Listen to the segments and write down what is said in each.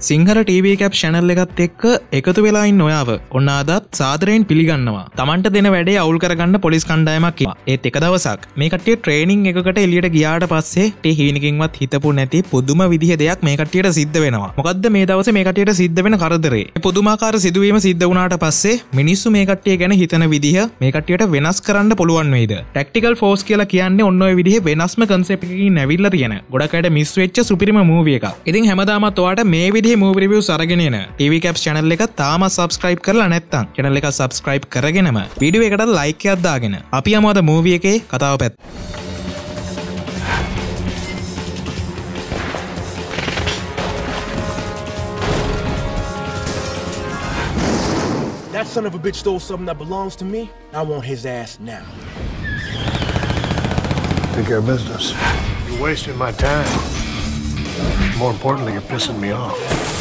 Sinhala TV cap channel එකත් එක්ක එකතු වෙලා ඉන්න ඔයාව ඔන්න අදත් සාදරයෙන් පිළිගන්නවා. Tamanට දෙන වැඩේ අවුල් කරගන්න පොලිස් කණ්ඩායමක් ඉන්නවා. ඒත් එක දවසක් මේ කට්ටිය ට්‍රේනින් එකකට එළියට ගියාට පස්සේ ටේ හීනකින්වත් හිතපු නැති පුදුම විදිහ දෙයක් මේ කට්ටියට සිද්ධ වෙනවා. මොකද්ද මේ දවසේ මේ කට්ටියට සිද්ධ වෙන කරදරේ? මේ පුදුමාකාර සිදුවීම සිද්ධ වුණාට පස්සේ මිනිස්සු මේ කට්ටිය ගැන හිතන විදිහ මේ කට්ටියට වෙනස් කරන්න පුළුවන් වෙයිද? ටැක්ටිකල් ෆෝස් කියලා කියන්නේ ඔන්න ඔය විදිහේ වෙනස්ම concept එකකින් ඇවිල්ලා තියෙන. ගොඩක් අයට මිස් වෙච්ච සුපිරිම මූවි එකක්. ඉතින් හැමදාමත් ඔයාට මේ විදිහේ movie reviews අරගෙන එන TV Caps channel එක තාම subscribe කරලා නැත්නම් channel එක subscribe කරගෙනම වීඩියෝ එකට like එකක් දාගෙන අපි යමු අද movie එකේ කතාව පැත්ත. That son of a bitch stole something that belongs to me. I want his ass now. Take care of business. You're wasting my time. More importantly, you're pissing me off.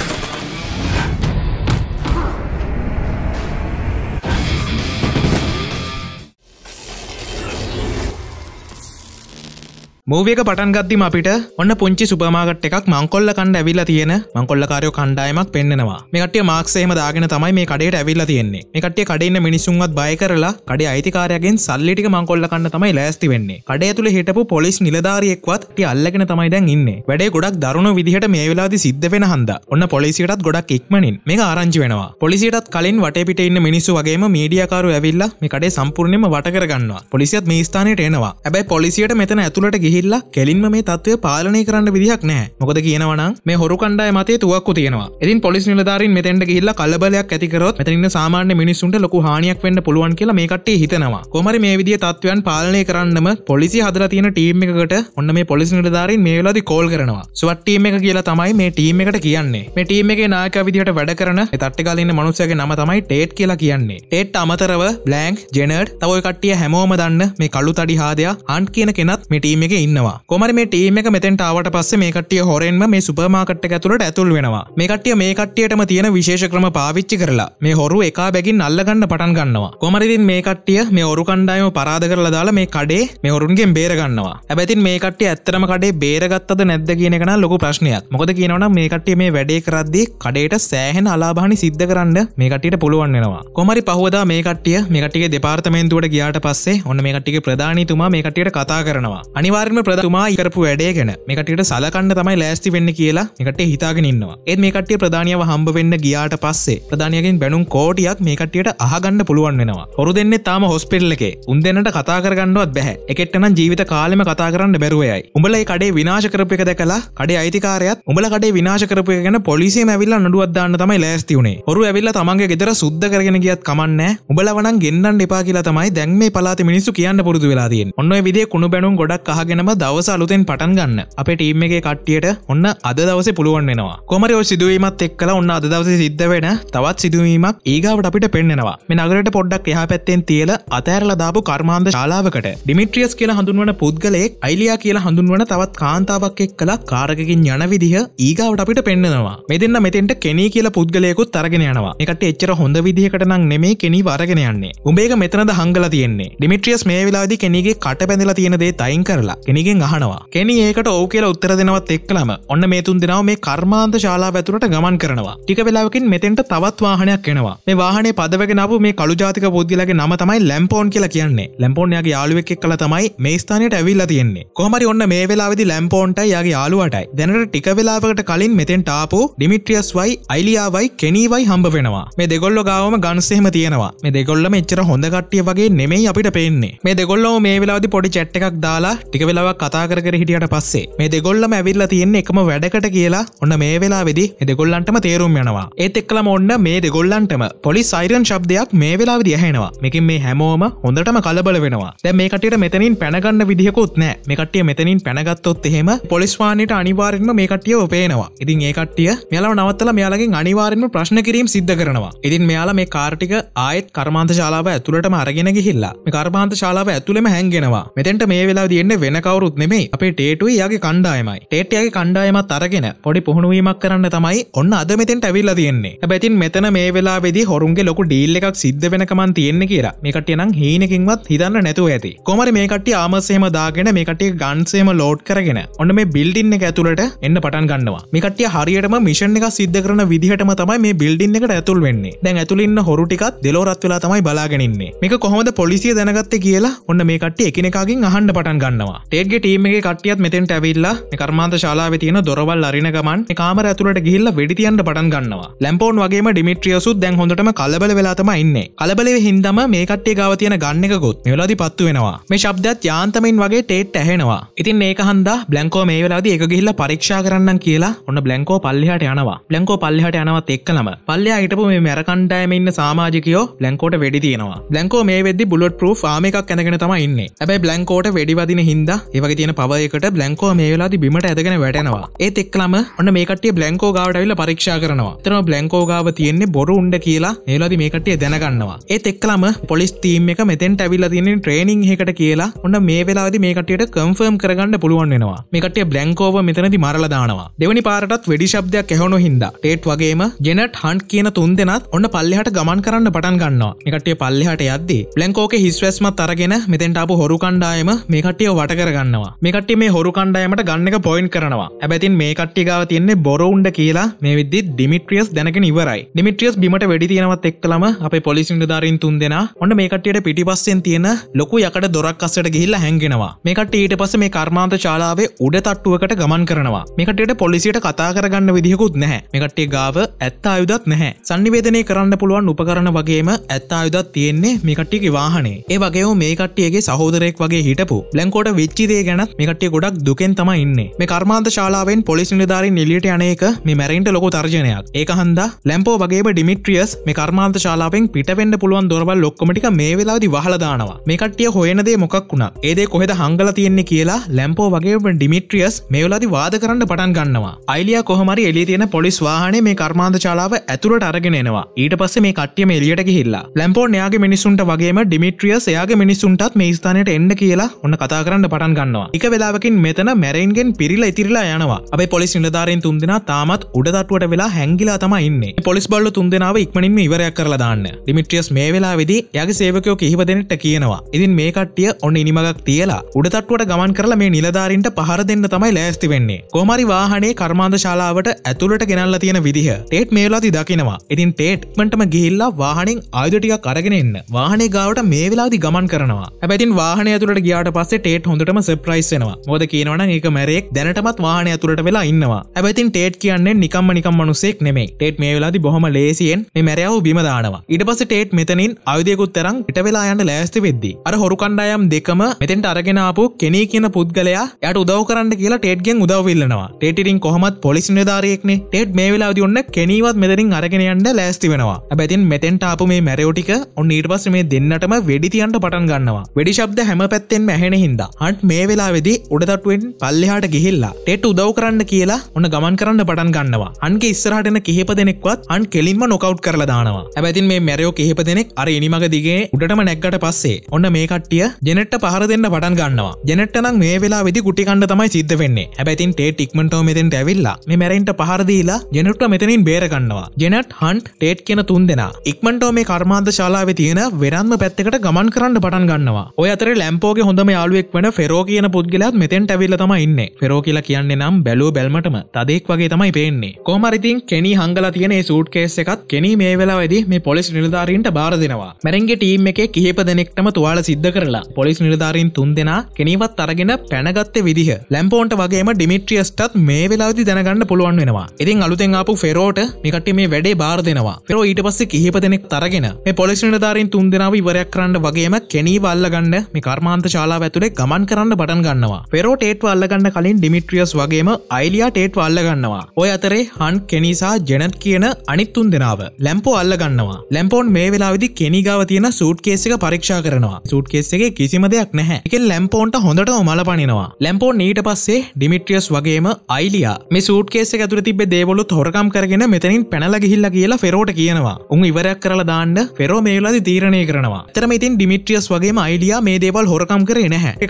Movie එක පටන් ගද්දිම අපිට ඔන්න පුංචි super market එකක් මංකොල්ල කණ්ඩ ඇවිල්ලා තියෙන මංකොල්ලකාරයෝ කණ්ඩායමක් පෙන්නනවා. මේ කට්ටිය මාක්ස් එහෙම දාගෙන තමයි මේ කඩේට ඇවිල්ලා තියෙන්නේ. මේ කට්ටිය කඩේ ඉන්න මිනිස්සුන්වත් බය කරලා කඩේ අයිතිකාරයාගෙන් සල්ලි ටික මංකොල්ල කන්න තමයි ලෑස්ති වෙන්නේ. කඩේ ඇතුලේ හිටපු පොලිස් නිලධාරියෙක්වත් ටික අල්ලගෙන තමයි දැන් ඉන්නේ. වැඩේ ගොඩක් දරුණු විදිහට මේ වෙලාවේදී සිද්ධ වෙන හන්දා ඔන්න පොලිසියටත් ගොඩක් ඉක්මනින් මේක ආරංචි වෙනවා. පොලිසියටත් කලින් වටේ පිටේ ඉන්න මිනිස්සු වගේම මීඩියාකාරයෝ ඇවිල්ලා මේ කඩේ සම්පූර්ණයෙන්ම වට කරගන්නවා. පොලිසියත් මේ ස්ථානෙට එනවා. හැබැයි පොලිසියට මෙතන ඇතුළට ගිහිල්ලා කෙලින්ම මේ තත්ත්වය පාලනය කරන්න විදිහක් නැහැ. මොකද කියනවනම් මේ හොරු කණ්ඩායම මතේ තුවක්කු තියෙනවා. ඉතින් පොලිස් නිලධාරීන් මෙතෙන්ට ගිහිල්ලා කලබලයක් ඇති කරොත් මෙතන ඉන්න සාමාන්‍ය මිනිස්සුන්ට ලොකු හානියක් වෙන්න පුළුවන් කියලා මේ කට්ටිය හිතනවා. කොහොම හරි මේ විදිහේ තත්ත්වයන් පාලනය කරන්නම පොලිසිය හදලා තියෙන ටීම් එකකට ඔන්න මේ පොලිස් නිලධාරීන් මේ වෙලාවේදී කෝල් කරනවා. SWAT ටීම් එක කියලා තමයි මේ ටීම් එකට කියන්නේ. මේ ටීම් එකේ නායකයා විදිහට වැඩ කරන මේ තට්ටේ ගාලා ඉන්න මනුස්සයාගේ නම තමයි ටේට් කියලා කියන්නේ. ටේට් අමතරව බ්ලැන්ක්, ජෙනර්ඩ්, තව ඔය කට්ටිය හැමෝම දන්න මේ කළු තඩි හාදයා ආන්ට් කියන කෙනත් මේ ටීම් එකේ ඉන්නවා. කොහොම හරි මේ ටීම් එක මෙතෙන්ට ආවට පස්සේ මේ කට්ටිය හොරෙන්ම මේ සුපර් මාකට් එක ඇතුළට ඇතුල් වෙනවා. මේ කට්ටිය මේ කට්ටියටම තියෙන විශේෂ ක්‍රම පාවිච්චි කරලා මේ හොරු එකා බැගින් අල්ලගන්න පටන් ගන්නවා. කොහොම හරි ඉතින් මේ කට්ටිය මේ හොරු කණ්ඩායම පරාද කරලා දාලා මේ කඩේ මේ හොරුන්ගෙන් බේර ගන්නවා. හැබැයි ඉතින් මේ කට්ටිය ඇත්තටම කඩේ බේරගත්තද නැද්ද කියන එක නම් ලොකු ප්‍රශ්නයක්. මොකද කියනවනම් මේ කට්ටිය මේ වැඩේ කරද්දී කඩේට සෑහෙන අලාභහානි සිද්ධ කරන්න මේ කට්ටියට පුළුවන් වෙනවා. කොහොම හරි පහුවදා මේ කට්ටියගේ දෙපාර්තමේන්තුවට ගියාට පස්සේ ඔන්න මේ කට්ටියගේ ප්‍රධානීතුමා මේ කට්ටියට කතා කරනවා. අනිවාර්යයෙන්ම ප්‍රධානතුමා කරපු වැඩේ ගැන මේ කට්ටියට සලකන්න තමයි ලෑස්ති වෙන්නේ කියලා මේ කට්ටිය හිතාගෙන ඉන්නවා. ඒත් මේ කට්ටිය ප්‍රධානියව හම්බ වෙන්න ගියාට පස්සේ ප්‍රධානියගෙන් බැනුම් කෝටියක් මේ කට්ටියට අහගන්න පුළුවන් වෙනවා. හොරු දෙන්නේ තාම හොස්පිටල් එකේ. උන් දෙන්නට කතා කරගන්නවත් බැහැ. එකෙක්ට නම් ජීවිත කාලෙම කතා කරන්න බැරුව යයි. උඹලා මේ කඩේ විනාශ කරපු එක දැකලා කඩේ අයිතිකාරයාත් උඹලා කඩේ විනාශ කරපු එක ගැන පොලිසියම ඇවිල්ලා නඩුවක් දාන්න තමයි ලෑස්ති වුනේ. හොරු ඇවිල්ලා තමන්ගේ ගෙදර සුද්ධ කරගෙන ගියත් කමන්නේ. උඹලව නම් ගෙන්නන්න එපා කියලා තමයි දැන් මේ පළාතේ මිනිස්සු කියන්න පුරුදු වෙලා තියෙන්නේ. ඔන්න ඔය විදිහේ කුණු බැනුම් ගොඩක් අහගෙනම දවස අලුතෙන් පටන් ගන්න. අපේ ටීම් එකේ කට්ටියට ඔන්න අද දවසේ පුළුවන් වෙනවා. කොහොම හරි ඔය සිදුවීමත් එක්කලා ඔන්න අද දවසේ සිද්ධ වෙන තවත් සිදුවීමක් ඊගාවට අපිට පෙන්නනවා. මේ නගරයට පොඩ්ඩක් එහා පැත්තෙන් තියලා අතෑරලා දාපු කර්මාන්ත ශාලාවකට ඩිමිට්‍රියස් කියලා හඳුන්වන පුද්ගලයෙක් අයිලියා කියලා හඳුන්වන තවත් කාන්තාවක් එක්කලා කාර් එකකින් යන විදිහ ඊගාවට අපිට පෙන්නනවා. මේ දෙන්න මෙතෙන්ට කෙනී කියලා පුද්ගලයෙකුත් අරගෙන යනවා. මේ කට්ටිය එච්චර හොඳ විදිහකට නම් නෙමෙයි කෙනීව අරගෙන යන්නේ. උඹේක මෙතනද හංගලා තියෙන්නේ. ඩිමිට්‍රියස් මේ වෙලාවේදී කෙනීගේ කට බැඳලා තියෙන දේ තයින් කරලා කෙනීගෙන් අහනවා. කෙනී ඒකට ඔව් කියලා උත්තර දෙනවත් එක්කලම ඔන්න මේ තුන් දෙනාව මේ කර්මාන්ත ශාලාව ඇතුළට ගමන් කරනවා. ටික වෙලාවකින් මෙතෙන්ට තවත් වාහනයක් එනවා. මේ වාහනේ පදවගෙන ආපු මේ කළු ජාතික පුද්ගලයාගේ නම තමයි ලැම්පෝන් කියලා කියන්නේ. ලැම්පෝන් යාගේ යාළුවෙක් එක්කලා තමයි මේ ස්ථානයට ඇවිල්ලා තියෙන්නේ. කොහොම හරි ඔන්න මේ වෙලාවේදී ලැම්පෝන්ටයි යාගේ යාළුවාටයි දැනට ටික වෙලාවකට කලින් මෙතෙන්ට ආපු ඩිමිට්‍රියස් වයි අයිලියාවයි කෙනීවයි හම්බ වෙනවා. මේ දෙගොල්ලෝ ගාවම ගන්ස් එහෙම තියෙනවා. මේ දෙගොල්ලම එච්චර හොඳ කට්ටිය වගේ නෙමෙයි අපිට පේන්නේ. මේ දෙගොල්ලෝම මේ වෙලාවේදී පොඩි chat එකක් දාලා ටික වෙලාවක් කතා කර කර හිටියට පස්සේ මේ දෙගොල්ලම ඇවිල්ලා තියෙන්නේ එකම වැඩකට කියලා ඔන්න මේ වෙලාවේදී මේ දෙගොල්ලන්ටම තේරුම් යනවා. ඒත් එක්කලම ඔන්න මේ දෙගොල්ලන්ටම පොලිස් සයිරන් ශබ්දයක් මේ වෙලාවේදී ඇහෙනවා. මේකෙන් මේ හැමෝම හොඳටම කලබල වෙනවා. දැන් මේ කට්ටියට මෙතනින් පැන ගන්න විදිහකුත් නැහැ. මේ කට්ටිය මෙතනින් පැනගත්තොත් එහෙම පොලිස් වාහනේට අනිවාර්යෙන්ම මේ කට්ටියව පේනවා. ඉතින් ඒ කට්ටිය මෙයාලව නවත්තලා මෙයාලගෙන් අනිවාර්යෙන්ම ප්‍රශ්න කිරීම සිද්ධ කරනවා. ඉතින් මෙයාලා මේ කාර් ටික ආයෙත් කර්මාන්ත ශාලාව ඇතුළටම අරගෙන ගිහිල්ලා මේ කර්මාන්ත ශාලාව ඇතුළෙම හැංගෙනවා. මෙතෙන්ට මේ වෙලාවේදී එන්නේ වෙන කවුරුත් නෙමෙයි අපේ ටේටුයි යාගේ කණ්ඩායමයි. ටේට් යාගේ කණ්ඩායමත් අරගෙන පොඩි පුහුණුවීමක් කරන්න තමයි ඔන්න අද මෙතෙන්ට ඇවිල්ලා තියෙන්නේ. හැබැයි ඉතින් මෙතන මේ වෙලාවේදී හොරුන්ගේ ලොකු ඩීල් එකක් සිද්ධ වෙනකමන් තියෙන්නේ කියලා. මේ කට්ටිය නම් හීනකින්වත් හිතන්න නැතුව ඇති. කොහොමද මේ කට්ටිය ආමර්ස් එහෙම දාගෙන මේ කට්ටිය ගන්ස් එහෙම ලෝඩ් කරගෙන ඔන්න මේ බිල්ඩින් එක ඇතුළට එන්න පටන් ගන්නවා. මේ කට්ටිය හරියටම මිෂන් එක සිද්ධ කරන විදිහටම තමයි මේ බිල්ඩින් එකට ඇතුල් වෙන්නේ. දැන් ඇතුළේ ඉන්න හොරු ටිකත් දෙලොරත් වෙලා තමයි බලාගෙන ඉන්නේ. මේක කොහොමද පොලිසිය දැනගත්තේ කියලා ඔන්න මේ කට්ටිය එකිනෙකාගෙන් අහන්න පටන් ගන්නවා. ටේට්ගේ ටීම් එකේ කට්ටියත් මෙතෙන්ට ඇවිල්ලා මේ කර්මාන්ත ශාලාවේ තියෙන දොරවල් අරින ගමන් මේ කාමර ඇතුළට ගිහිල්ලා වෙඩි තියන්න පටන් ගන්නවා. ලැම්පෝන් වගේම ඩිමිට්‍රියසුත් දැන් හොඳටම කලබල වෙලා තමයි ඉන්නේ. කලබලෙ හින්දාම මේ කට්ටිය ගාව තියෙන ගන් එකකුත් මේ වෙලාවදී පත්තු වෙනවා. මේ ශබ්දයත් යාන්තමින් වගේ ටේට් ඇහෙනවා. ඉතින් මේක හන්දා බ්ලැන්කෝ මේ වෙලාවදී එක ගිහිල්ලා පරීක්ෂා කරන්නම් කියලා ඔන්න බ්ලැන්කෝ පල්ලෙහාට යනවා. බ්ලැන්කෝ පල්ලෙහාට යනවත් එක්කලම පල්ලෙහා හිටපු මේ මැර කණ්ඩායමේ ඉන්න සමාජිකයෝ බ්ලැන්කෝට වෙඩි තියනවා. බ්ලැන්කෝ මේ වෙද්දි බුලට් ප්‍රූෆ් ආම් එකක් ඇඳගෙන තමයි ඉන්නේ. හැබැයි බ්ලැන්කෝට වෙඩි වදින හින්දා ඒ වගේ තියෙන පවර් එකට බ්ලැන්කෝ මේ වෙලාවදී බිමට ඇදගෙන වැටෙනවා. ඒත් එක්කලම ඔන්න මේ කට්ටිය බ්ලැන්කෝ ගාවට ඇවිල්ලා පරීක්ෂා කරනවා. එතනම බ්ලැන්කෝ ගාව තියෙන්නේ බොරු උණ්ඩ කියලා මේ වෙලාවදී මේ කට්ටිය දැනගන්නවා. ඒත් එක්කලම පොලිස් ටීම් එක මෙතෙන්ට ඇවිල්ලා තියෙන ට්‍රේනින් එකකට කියලා ඔන්න මේ වෙලාවදී මේ කට්ටියට කන්ෆර්ම් කරගන්න පුළුවන් වෙනවා. මේ කට්ටිය බ්ලැන්කෝව මෙතනදී මරලා දානවා. දෙවෙනි පාරටත් වෙඩි ශබ්දයක් ඇහුණු හින්දා ටේට් වගේම ජෙනට් හන්ට් කියන තුන් දෙනාත් ඔන්න පල්ලෙහාට ගමන් කරන්න පටන් ගන්නවා. මේ කට්ටිය පල්ලෙහාට යද්දී බ්ලැන්කෝගේ හිස්වැස්මත් අරගෙන මෙතෙන්ට ආපු හොරු කණ්ඩායම මේ කට්ටියව වට කරගන්නවා. මේ කට්ටිය මේ හොරු කණ්ඩායමට ගන්න එක පොයින්ට් කරනවා. හැබැයි ඉතින් මේ කට්ටිය ගාව තියෙන්නේ බොරු උණ්ඩ කියලා මේ විද්දි ඩිමිට්‍රියස් දැනගෙන ඉවරයි. ඩිමිට්‍රියස් බිමට වෙඩි තියනවත් එක්කලම අපේ පොලිස් නිලධාරීන් තුන් දෙනා ඔන්න මේ කට්ටියට පිටිපස්සෙන් තියෙන ලොකු යකඩ දොරක් අස්සට ගිහිල්ලා හැංගෙනවා. මේ කට්ටිය ඊට පස්සේ මේ කර්මාන්ත ශාලාවේ උඩ තට්ටුවකට ගමන් කරනවා. මේ කට්ටියට පොලිසියට කතා කරගන්න විදිහකුත් නැහැ. මේ කට්ටිය ගාව ඇත්ත ආයුධත් නැහැ. sannivedanaya කරන්න පුළුවන් උපකරණ වගේම ඇත්ත ආයුධත් තියෙන්නේ මේ කට්ටියගේ වාහනේ. ඒ වගේම මේ කට්ටියගේ සහෝදරයෙක් වගේ හිටපු බ්ලැන්කෝට වෙච්ච දේ ගැනත් මේ කට්ටිය ගොඩක් දුකෙන් තමයි ඉන්නේ. මේ කර්මාන්ත ශාලාවෙන් පොලිස් නිලධාරීන් එළියට යන එක මේ මැරෙන්න ලොකු තර්ජනයක්. ඒක හන්දා ලැම්පෝ වගේම ඩිමිට්‍රියස් මේ කර්මාන්ත ශාලාවෙන් පිට වෙන්න පුළුවන් දොරවල් ඔක්කොම ටික මේ වෙලාවේදී වහලා දානවා. මේ කට්ටිය හොයන දේ මොකක් වුණත් ඒ දේ කොහෙද හංගලා තියෙන්නේ කියලා ලැම්පෝ වගේම ඩිමිට්‍රියස් මේ වෙලාවේදී වාද කරන්න පටන් ගන්නවා. අයිලියා කොහොම හරි එළියේ තියෙන පොලිස් වාහනේ මේ කර්මාන්ත ශාලාව ඇතුළට අරගෙන එනවා. ඊට පස්සේ මේ කට්ටිය මේ එළියට ගිහිල්ලා ලැම්පෝ එයාගේ මිනිසුන්ට වගේම ඩිමිට්‍රියස් එයාගේ මිනිසුන්ටත් මේ ස්ථානයට එන්න කියලා ඔන්න කතා කරන්න පටන් ගන්නවා. එක වෙලාවකින් මෙතන මැරෙන්ගෙන් පිරීලා ඉතිරිලා යනවා. අපේ පොලිස් නිලධාරීන් තුන් දෙනා තාමත් උඩ තට්ටුවට වෙලා හැංගිලා තමයි ඉන්නේ. පොලිස් බල්ලෝ තුන් දෙනාව ඉක්මනින්ම ඉවරයක් කරලා දාන්න. ඩිමිට්‍රියස් මේ වෙලාවේදී එයාගේ සේවකයෝ කිහිප දෙනෙක්ට කියනවා. ඉතින් මේ කට්ටිය ඔන්න ඉනිමගක් තියලා උඩ තට්ටුවට ගමන් කරලා මේ නිලධාරීන්ට පහර දෙන්න තමයි ලෑස්ති වෙන්නේ. කොහොම හරි වාහනේ කර්මාන්ත ශාලාවට ඇතුළට ගෙනල්ලා තියෙන විදිහ ටේට් මේ වෙලාවේදී දකිනවා. ඉතින් ටේට් ඉක්මනටම ගිහිල්ලා වාහනෙන් ආයුධ ටිකක් අරගෙන එන්න වාහනේ ගාවට මේ වෙලාවේදී ගමන් කරනවා. හැබැයි ඉතින් වාහනේ ඇතුළට ගියාට පස්සේ ටේට් හොඳටම සර්ප්‍රයිස් වෙනවා. මොකද කියනවනම් ඒක මැරෙක් දැනටමත් වාහනේ ඇතුළට වෙලා ඉන්නවා. හැබැයි ඉතින් ටේට් කියන්නේ නිකම්ම මිනිසෙක් නෙමෙයි. ටේට් මේ වෙලාවේදී බොහොම ලේසියෙන් මේ මැරයව බිම දානවා. ඊට පස්සේ ටේට් මෙතනින් ආයුධයකුත් තරම් පිට වෙලා යන්න ලෑස්ති වෙද්දී අර හොරු කණ්ඩායම් දෙකම මෙතෙන්ට අරගෙන ආපු කෙනී කියන පුද්ගලයා එයාට උදව් කරන්න කියලා ටේට්ගෙන් උදව් ඉල්ලනවා. ටේට් ඉතින් කොහොමත් පොලිස් නිලධාරියෙක්නේ. ටේට් මේ වෙලාවේදී ඔන්න කෙනීවත් මෙතනින් අරගෙන යන්න ලෑස්ති වෙනවා. හැබැයි ඉතින් මෙතෙන්ට ආපු මේ මැරයෝ ටික ඔන්න ඊට පස්සේ මේ දෙන්නටම වෙඩි තියන්න පටන් ගන්නවා. වෙඩි ශබ්ද හැම පැත්තෙන්ම ඇහෙන හින්දා හන්ට් මේ වෙලාවේදී උඩ තට්ටුවෙන් පල්ලෙහාට ගිහිල්ලා ටේට් උදව් කරන්න කියලා ඔන්න ගමන් කරන්න පටන් ගන්නවා. හන්ගේ ඉස්සරහට එන කිහිප දෙනෙක්වත් හන්ට් කෙලින්ම නොකවුට් කරලා දානවා. හැබැයි ඉතින් මේ මැරයෝ කිහිප දෙනෙක් අර ඉනිමග දිගේ උඩටම නැග්ගට පස්සේ ඔන්න මේ කට්ටිය ජෙනට්ට පහර දෙන්න පටන් ගන්නවා. ජෙනට්ට නම් මේ වෙලාවේදී කුටි කන්න තමයි සිද්ධ වෙන්නේ. හැබැයි ඉතින් ටේට් ඉක්මනටම මෙතෙන්ට ඇවිල්ලා මේ මැරෙන්ට පහර දීලා ජෙනට්ට මෙතනින් බේර ගන්නවා. ජෙනට් හන්ට් ටේට් කියන තුන් දෙනා ඉක්මනටම මේ කර්මාන්ත ශාලාවේ තියෙන වෙනත්ම පැත්තකට ගමන් කරන්න පටන් ගන්නවා. ඔය අතරේ ලැම්පෝගේ හොඳම යාළුවෙක් වෙන ෆෙරෝ කියන පුද්ගලයාත් මෙතෙන්ට ඇවිල්ලා තමයි ඉන්නේ. ෆෙරෝ කියලා කියන්නේ නම් බැලුව බැල්මටම තදෙක් වගේ තමයි පේන්නේ. කොහොම හරි ඉතින් කෙනී හංගලා තියෙන මේ සූට් කේස් එකත් කෙනී මේ වෙලාවේදී මේ පොලිස් නිලධාරීන්ට බාර දෙනවා. මැරෙන්ගේ ටීම් එකේ කිහිප දෙනෙක්ටම තුවාල සිද්ධ කරලා පොලිස් නිලධාරීන් තුන් දෙනා කෙනීවත් අරගෙන පැනගත්තේ විදිහ ලැම්පෝන්ට වගේම ඩිමිට්‍රියස්ටත් මේ වෙලාවේදී දැනගන්න පුළුවන් වෙනවා. ඉතින් අලුතෙන් ආපු ෆෙරෝට මේ කට්ටිය මේ වැඩේ බාර දෙනවා. ෆෙරෝ ඊට පස්සේ කිහිප දෙනෙක් තරගෙන මේ පොලිස් නිලධාරීන් තුන් දෙනාව ඉවරයක් කරන්න වගේම කෙනීව අල්ලගන්න මේ කර්මාන්ත ශාලාව ඇතුලේ ගමන් කරන්න පටන් ගන්නවා. ෆෙරෝ ටේට්ව අල්ලගන්න කලින් ඩිමිට්‍රියස් වගේම අයිලියා ටේට්ව අල්ලගන්නවා. ඔය අතරේ හන්ට් කෙනී සහ ජෙනට් කියන අනිත් තුන් දෙනාව ලැම්පෝ අල්ලගන්නවා. ලැම්පෝන් මේ වෙලාවේදී කෙනී ගාව තියෙන සූට් කේස් එක පරීක්ෂා කරනවා. සූට් කේස් එකේ කිසිම දෙයක් නැහැ. ඒකෙන් ලැම්පෝන්ට හොඳටම මල පනිනවා. ලැම්පෝන් ඊට පස්සේ ඩිමිට්‍රියස් වගේම අයිලියා මේ සූට් කේස් එක ඇතුලේ තිබ්බ දේවලුත් හොරකම් කරගෙන මෙතනින් පැනලා ගිහිල්ලා කියලා ෆෙරෝට කියනවා. උන් ඉවරයක් කරලා දාන්න ෆෙරෝ මේ වෙලාවේදී තීරණය කරනවා. ඇත්තටම ඉතින් ඩිමිට්‍රියස් වගේම අයිලියා මේ දේවල් හොරකම් කරේ නැහැ. ඒ කට්ටියත්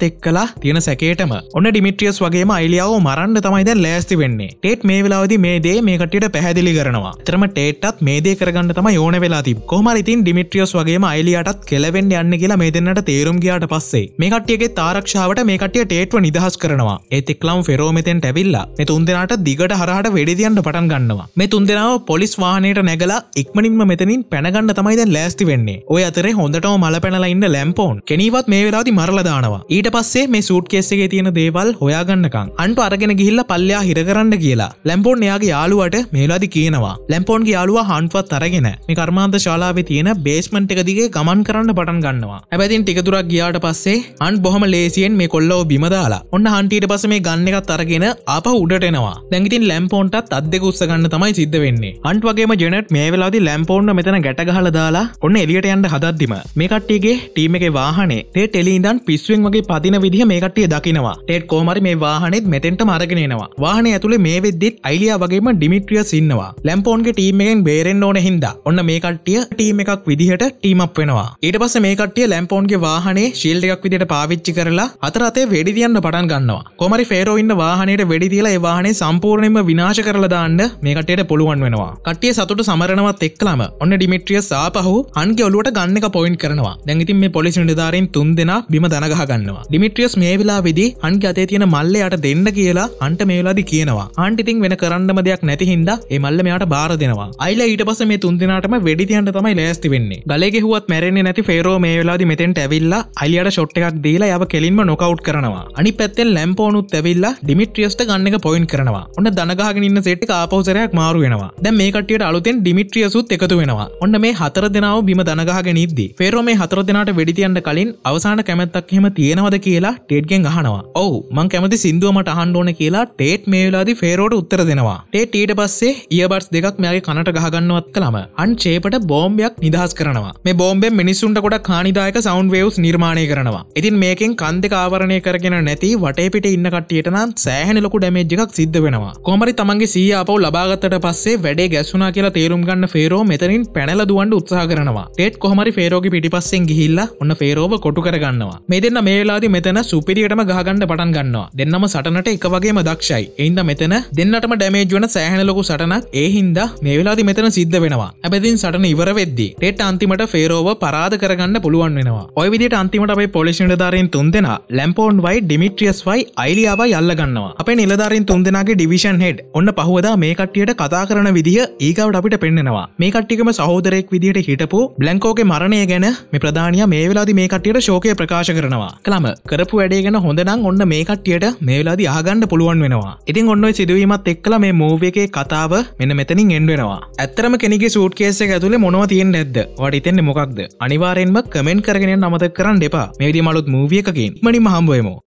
එක්කලා තියෙන සැකේටම ඔන්න ඩිමිට්‍රියස් වගේම අයිලියාව මරන්න තමයි දැන් ලෑස්ති වෙන්නේ. ටේට් මේ වෙලාවේදී මේ දේ මේ කට්ටියට පැහැදිලි කරනවා. ඇත්තටම ටේට්ටත් මේ දේ කරගන්න තමයි ඕන වෙලා තිබ්බ. කොහොම හරි ඉතින් ඩිමිට්‍රියස් වගේම අයිලියාටත් කෙලවෙන්න යන්න කියලා මේ දෙන්නට තේරුම් ගියාට පස්සේ මේ කට්ටියගේ ආරක්ෂාවට මේ කට්ටිය ටේට්ව නිදහස් කරනවා. ඒත් එක්ලම ෆෙරෝ මෙතෙන්ට ඇවිල්ලා මේ තුන්දෙනාට දිගට හරහට වෙඩි තියන්න පටන් ගන්නවා. මේ තුන්දෙනාව පොලිස් වාහනයට නැගලා ඉක්මනින්ම මෙතනින් පැනගන්න තමයි දැන් ලෑස්ති වෙන්නේ. ඔය අතරේ හොඳටම මල පැනලා ඉන්න ලැම්පෝන් කෙනීවත් මේ වෙලාවදී මරලා දානවා. ඊට පස්සේ මේ සූට් කේස් එකේ තියෙන දේවල් හොයාගන්නකම් අන්ට අරගෙන ගිහිල්ලා පල්ලෙහා හිර කරන්න කියලා ලැම්පෝන් එයාගේ යාළුවාට මේ වෙලාවදී කියනවා. ලැම්පෝන්ගේ යාළුවා හන්ට්වත් අරගෙන මේ කර්මාන්ත ශාලාවේ තියෙන බේස්මන්ට් එක දිගේ ගමන් කරන්න පටන් ගන්නවා. හැබැයි ඉතින් ටික දුරක් ගියාට පස්සේ හන්ට් බොහොම ලේසියෙන් මේ කොල්ලව බිම දාලා ඔන්න හන්ට් ඊට පස්සේ මේ ගන් එකත් අරගෙන ආපහු උඩට එනවා. දැන් ඉතින් ලැම්පෝන්ටත් අත් දෙක උස්ස ගන්න තමයි සිද්ධ වෙන්නේ. හන්ට් වගේම ජෙනට් මේ වෙලාවේදී ලැම්පෝන්ව මෙතන ගැට ගහලා දාලා ඔන්න එළියට යන්න හදද්දිම මේ කට්ටියගේ ටීම් එකේ වාහනේ ටේට් එළිය ඉඳන් පිස්සුවෙන් වගේ පදින විදිහ මේ කට්ටිය දකිනවා. ටේට් කොහොම හරි මේ වාහනේත් මෙතෙන්ටම අරගෙන එනවා. වාහනේ ඇතුලේ මේ වෙද්දිත් අයිලියා වගේම ඩිමිට්‍රියස් ඉන්නවා. ලැම්පෝන්ගේ ටීම් එකෙන් බේරෙන්න ඕන හින්දා ඔන්න මේ කට්ටිය ටීම් එකක් විදිහට ටීම් අප් වෙනවා. ඊට පස්සේ මේ කට්ටිය ලැම්පෝන්ගේ වාහනේ ෂීල්ඩ් එකක් විදිහට පාවිච්චි කරලා අතර අතේ වෙඩි තියන්න පටන් ගන්නවා. කොහොම හරි ෆේරෝ ඉන්න වාහනේට වෙඩි තියලා ඒ වාහනේ සම්පූර්ණයෙන්ම විනාශ කරලා දාන්න මේ කට්ටියට පුළුවන් වෙනවා. කට්ටිය සතුට සමරනවත් එක්කලම ඔන්න ඩිමිට්‍රියස් ආපහු හන්ගේ ඔලුවට ගන්න එක පොයින්ට් කරනවා. දැන් ඉතින් මේ පොලිස් නිලධාරීන් තුන්දෙනා බිම දන ගහ ගන්නවා. ඩිමිට්‍රියස් මේ වෙලාවේදී හන්ගේ අතේ තියෙන මල්ල යට දෙන්න කියලා හන්ට මේ වෙලාවේදී කියනවා. හන්ට ඉතින් වෙන කරන්නම දෙයක් නැති හින්දා ඒ මල්ල මෙයාට බාර දෙනවා. අයිලා ඊට පස්සේ මේ තුන්දෙනාටම වෙඩි තියන්න තමයි ලෑස්ති වෙන්නේ. ගලේ ගෙහුවත් මැරෙන්නේ නැති ෆේරෝ මේ වෙලාවේදී මෙතෙන්ට ඇවිල්ලා අයිලියාට ෂොට් එකක් දීලා යව කෙලින්ම නොකවුට් කරනවා. අනිත් පැත්තෙන් ලැම්පෝනුත් ඇවිල්ලා ඩිමිට්‍රියස්ට ගන්න එක පොයින්ට් කරනවා. ඔන්න දන ගහගෙන ඉන්න සෙට් එක ආපහු සැරයක් මාරු වෙනවා. දැන් මේ කට්ටියට අලුතෙන් ඩිමිට්‍රියසුත් එකතු වෙනවා. ඔන්න මේ හතර දෙනාව බිම දන ගහගෙන ඉද්දි ෆේරෝ මේ හතර දෙනාට වෙඩි තියන්න කලින් අවසාන කැමැත්තක් එහෙම තියෙනවද කියලා ටේට්ගෙන් අහනවා. ඔව් මං කැමති සින්දුව මට අහන්න ඕනේ කියලා ටේට් මේ වෙලාවේදී ෆේරෝට උත්තර දෙනවා. ටේට් ඊට පස්සේ ඉයර්බඩ්ස් දෙකක් මෙයාගේ කනට ගහ ගන්නවත් කළම අන් චේපට බෝම්බයක් නිදහස් කරනවා. මේ බෝම්බෙන් මිනිස්සුන්ට ගොඩක් හානිදායක සවුන්ඩ් වේව්ස් නිර්මාණය කරනවා. ඉතින් මේකෙන් කන් දෙක ආවරණය කරගෙන නැති වටේ පිටේ ඉන්න කට්ටියට නම් සෑහෙන ලොකු ඩැමේජ් එකක් සිද්ධ වෙනවා. කොහොම හරි තමන්ගේ සීය ආපහු ලබා ගත්තට පස්සේ වැඩේ ගැස්සුණා කියලා තේරුම් ගන්න ෆේරෝ මෙතනින් පැනලා දුවන්න උත්සාහ කරනවා. ටේට් කොහොම හරි ෆේරෝගේ පිටිපස්සෙන් ගිහිල්ලා ඔන්න ෆේරෝව කොටු කර ගන්නවා. මේ දෙන්න මේ වෙලාවේදී මෙතන සුපිරියටම ගහ ගන්න පටන් ගන්නවා. දෙන්නම සටනට එක වගේම දක්ෂයි. ඒ හින්දා මෙතන දෙන්නටම ඩැමේජ් වෙන සෑහෙන ලොකු සටනක් ඒ හින්දා මේ වෙලාවේදී මෙතන සිද්ධ වෙනවා. හැබැයි සටන ඉවර වෙද්දී ටේට් අන්තිමට ෆේරෝව පරාද කරගන්න පුළුවන් වෙනවා. ඔය විදිහට අන්තිමට අපේ පොලිස් නිලධාරීන් තුන්දෙනා ලැම්පෝන් වයි ඩිමිට්‍රියස් වයි අයිලියාවයි අල්ල ගන්නවා. අපේ නිලධාරීන් තුන්දෙනාගේ ඩිවිෂන් හෙඩ් ඔන්න පහුවදා මේ කට්ටියට කතා කරන විදිහ ඊගාවට අපිට පෙන්නනවා. මේ කට්ටියකම සහෝදරයෙක් විදිහට හිටපු බ්ලැන්කෝගේ මරණය ගැන මේ ප්‍රධානියා මේ වෙලාවේදී මේ කට්ටියට ශෝකය ප්‍රකාශ කරනවා. කලම කරපු වැඩේ ගැන හොඳ නම් ඔන්න මේ කට්ටියට මේ වෙලාවේදී අහගන්න පුළුවන් වෙනවා. ඉතින් ඔන්න ඔය සිදුවීමත් එක්කලා මේ මූවි එකේ කතාව මෙන්න මෙතනින් එන්ඩ් වෙනවා. ඇත්තටම කෙනෙක්ගේ සූට් කේස් එක ඇතුලේ මොනවද තියෙන්නේ නැද්ද? ඔයාලට හිතෙන්නේ මොකක්ද? අනිවාර්යෙන්ම කමෙන්ට් කරගෙන යන්න අමතක කරන්න එපා. මේ විදිහම අලුත් මූවි එකකින් මනින්ම හම්බ වෙමු.